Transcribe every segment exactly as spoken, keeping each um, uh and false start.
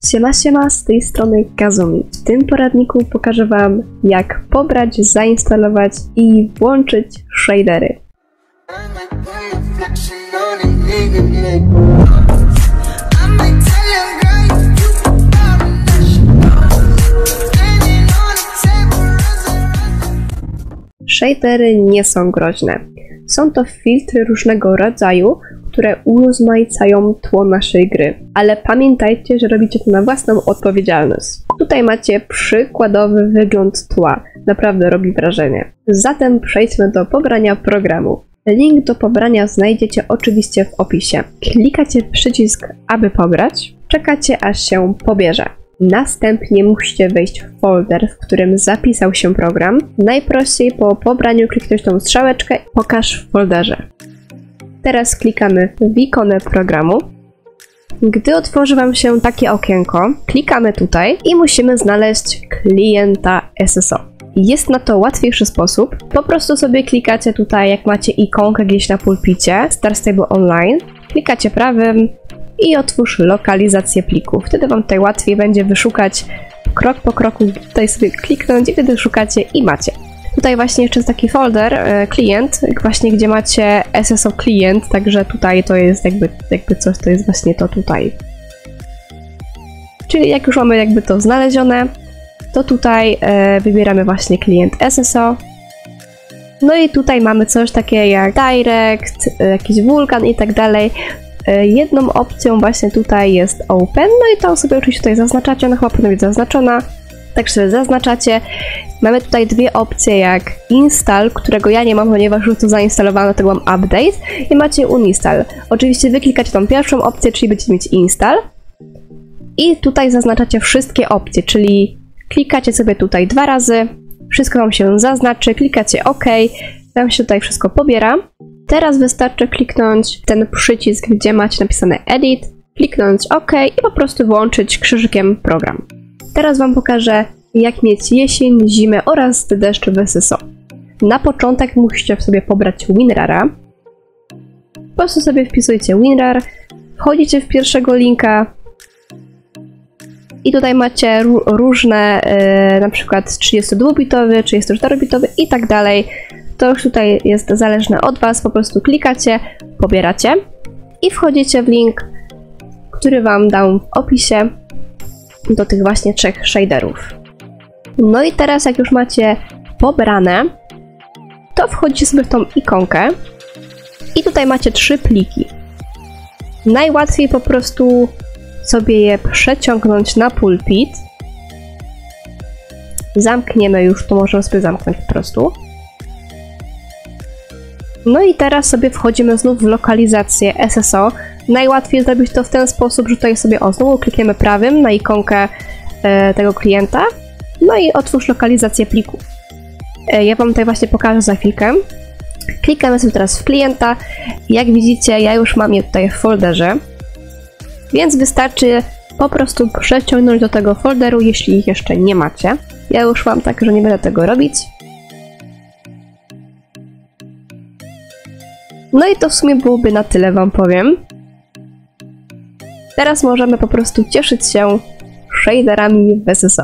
Siema siema, z tej strony Kazumi. W tym poradniku pokażę Wam, jak pobrać, zainstalować i włączyć shadery. Shadery nie są groźne. Są to filtry różnego rodzaju, które urozmaicają tło naszej gry. Ale pamiętajcie, że robicie to na własną odpowiedzialność. Tutaj macie przykładowy wygląd tła. Naprawdę robi wrażenie. Zatem przejdźmy do pobrania programu. Link do pobrania znajdziecie oczywiście w opisie. Klikacie w przycisk, aby pobrać. Czekacie, aż się pobierze. Następnie musicie wejść w folder, w którym zapisał się program. Najprościej po pobraniu kliknąć tą strzałeczkę Pokaż w folderze. Teraz klikamy w ikonę programu. Gdy otworzy Wam się takie okienko, klikamy tutaj i musimy znaleźć klienta S S O. Jest na to łatwiejszy sposób. Po prostu sobie klikacie tutaj, jak macie ikonkę gdzieś na pulpicie, Star Stable Online. Klikacie prawym i otwórz lokalizację pliku. Wtedy Wam tutaj łatwiej będzie wyszukać krok po kroku, tutaj sobie kliknąć i wtedy szukacie i macie. Tutaj właśnie jeszcze jest taki folder, e, klient, właśnie gdzie macie S S O klient, także tutaj to jest jakby, jakby coś, to jest właśnie to tutaj. Czyli jak już mamy jakby to znalezione, to tutaj e, wybieramy właśnie klient S S O. No i tutaj mamy coś takiego jak Direct, e, jakiś wulkan i tak dalej. Jedną opcją właśnie tutaj jest Open, no i to sobie oczywiście tutaj zaznaczacie, ona chyba powinna być zaznaczona. Tak sobie zaznaczacie. Mamy tutaj dwie opcje jak Install, którego ja nie mam, ponieważ już to zainstalowano, tego mam Update, i macie Uninstall. Oczywiście wy klikacie tą pierwszą opcję, czyli będziecie mieć Install i tutaj zaznaczacie wszystkie opcje, czyli klikacie sobie tutaj dwa razy, wszystko Wam się zaznaczy, klikacie OK, Wam się tutaj wszystko pobiera. Teraz wystarczy kliknąć ten przycisk, gdzie macie napisane Edit, kliknąć OK i po prostu włączyć krzyżykiem program. Teraz Wam pokażę, jak mieć jesień, zimę oraz deszcz w S S O. Na początek musicie sobie pobrać WinRara. Po prostu sobie wpisujcie WinRAR, wchodzicie w pierwszego linka i tutaj macie różne, yy, na przykład trzydziestodwubitowy, trzydziestoczterobitowy i tak dalej. To już tutaj jest zależne od Was, po prostu klikacie, pobieracie i wchodzicie w link, który Wam dam w opisie do tych właśnie trzech shaderów. No i teraz jak już macie pobrane, to wchodzicie sobie w tą ikonkę i tutaj macie trzy pliki. Najłatwiej po prostu sobie je przeciągnąć na pulpit. Zamkniemy już, to możemy sobie zamknąć po prostu. No i teraz sobie wchodzimy znów w lokalizację S S O. Najłatwiej zrobić to w ten sposób, że tutaj sobie o, znowu klikniemy prawym na ikonkę e, tego klienta. No i otwórz lokalizację pliku. E, ja Wam tutaj właśnie pokażę za chwilkę. Klikamy sobie teraz w klienta. Jak widzicie, ja już mam je tutaj w folderze. Więc wystarczy po prostu przeciągnąć do tego folderu, jeśli ich jeszcze nie macie. Ja już mam tak, że nie będę tego robić. No i to w sumie byłoby na tyle, Wam powiem. Teraz możemy po prostu cieszyć się shaderami w S S O.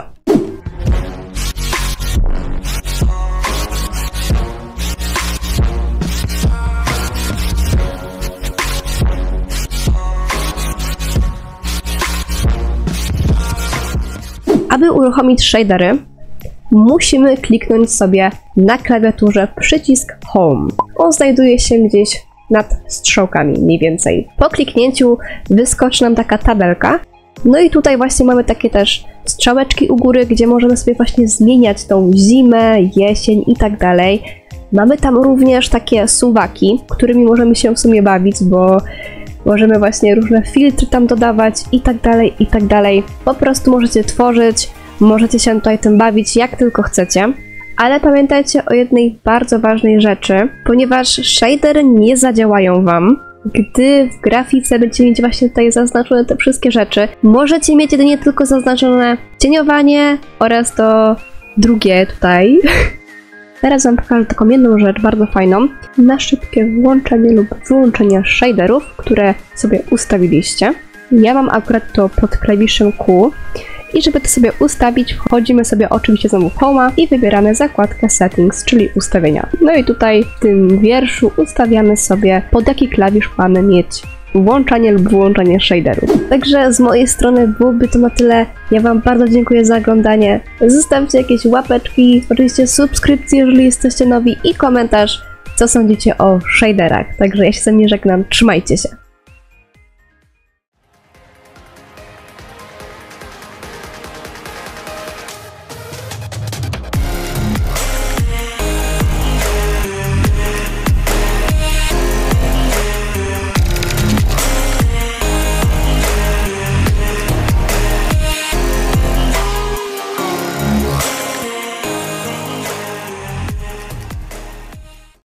Aby uruchomić shadery, musimy kliknąć sobie na klawiaturze przycisk Home. On znajduje się gdzieś nad strzałkami mniej więcej. Po kliknięciu wyskoczy nam taka tabelka. No i tutaj właśnie mamy takie też strzałeczki u góry, gdzie możemy sobie właśnie zmieniać tą zimę, jesień i tak dalej. Mamy tam również takie suwaki, którymi możemy się w sumie bawić, bo możemy właśnie różne filtry tam dodawać i tak dalej, i tak dalej. Po prostu możecie tworzyć, możecie się tutaj tym bawić jak tylko chcecie. Ale pamiętajcie o jednej bardzo ważnej rzeczy, ponieważ shadery nie zadziałają Wam, gdy w grafice będziecie mieć właśnie tutaj zaznaczone te wszystkie rzeczy. Możecie mieć jedynie tylko zaznaczone cieniowanie oraz to drugie tutaj. Teraz Wam pokażę taką jedną rzecz bardzo fajną. Na szybkie włączenie lub wyłączenie shaderów, które sobie ustawiliście. Ja mam akurat to pod klawiszem Q. I żeby to sobie ustawić, wchodzimy sobie oczywiście znowu w Home'a i wybieramy zakładkę Settings, czyli ustawienia. No i tutaj w tym wierszu ustawiamy sobie, pod jaki klawisz mamy mieć włączanie lub wyłączanie shaderów. Także z mojej strony byłoby to na tyle. Ja Wam bardzo dziękuję za oglądanie. Zostawcie jakieś łapeczki, oczywiście subskrypcje, jeżeli jesteście nowi, i komentarz, co sądzicie o shaderach. Także ja się z wami żegnam, trzymajcie się.